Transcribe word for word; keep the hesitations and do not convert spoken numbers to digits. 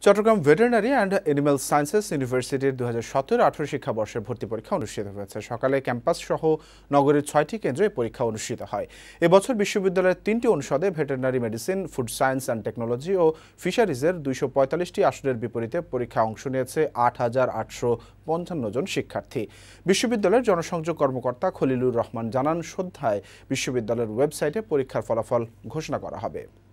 Chittagong veterinary and animal sciences ইউনিভার্সিটির দুই হাজার সতেরো আঠারো শিক্ষাবর্ষের ভর্তি পরীক্ষা অনুষ্ঠিত হয়েছে। সকালে ক্যাম্পাস সহ নগরের ছয়টি কেন্দ্রে পরীক্ষা অনুষ্ঠিত হয়। এবছর বিশ্ববিদ্যালয়ের তিনটি অনুষদে veterinary medicine, food science and technology ও ফিশারিজের দুইশো পঁয়তাল্লিশটি আসনের বিপরীতে পরীক্ষা অংশ নিয়েছে আট হাজার আটশো পঞ্চান্ন জন শিক্ষার্থী। বিশ্ববিদ্যালয়ের জনসংযোগ কর্মকর্তা খলিলুর রহমান জানান, সন্ধ্যায় বিশ্ববিদ্যালয়ের ওয়েবসাইটে পরীক্ষার ফলাফল ঘোষণা করা হবে।